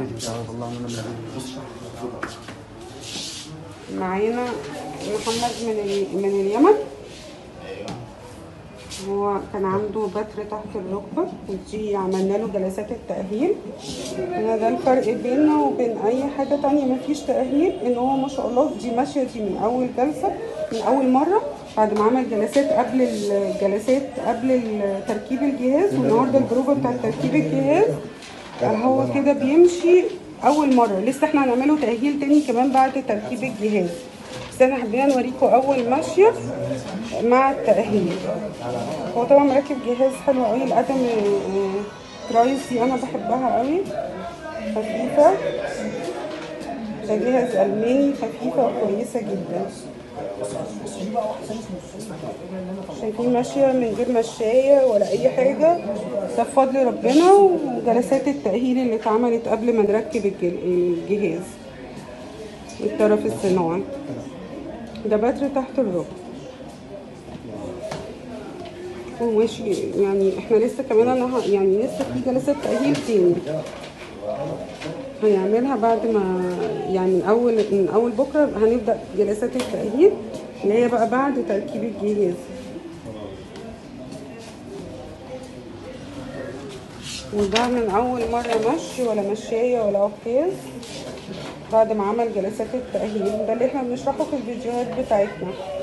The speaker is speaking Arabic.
معانا محمد من اليمن. هو كان عنده بتر تحت الركبة، ودي عملنا له جلسات التأهيل. هنا ده الفرق بيننا وبين أي حاجة تانية، مفيش تأهيل. إن هو ما شاء الله دي ماشية دي من أول جلسة، من أول مرة، بعد ما عمل جلسات قبل تركيب الجهاز. والنهارده البروفة بتاعت تركيب الجهاز. هو كده بيمشي أول مرة. لسه احنا هنعمله تأهيل تاني كمان بعد تركيب الجهاز، بس احنا حبينا نوريكم أول ماشية مع التأهيل. هو طبعا مركب جهاز حلو قوي، القدم ترايس دي انا بحبها قوي، خفيفه. ده جهاز الماني، خفيفه وكويسه جدا. شايفين ماشيه من غير مشايه ولا اي حاجه، ده بفضل ربنا وجلسات التاهيل اللي اتعملت قبل ما نركب الجهاز. الطرف الصناعي ده بتر تحت الركبه وماشي. يعني احنا لسه كمان يعني لسه في جلسة تأهيل تاني هيعملها بعد ما، يعني من اول بكرة هنبدأ جلسات التأهيل اللي هي بقى بعد تركيب الجهاز. وده من اول مرة مشي ولا مشاية ولا عكاز، بعد ما عمل جلسات التأهيل. ده اللي احنا بنشرحه في الفيديوهات بتاعتنا.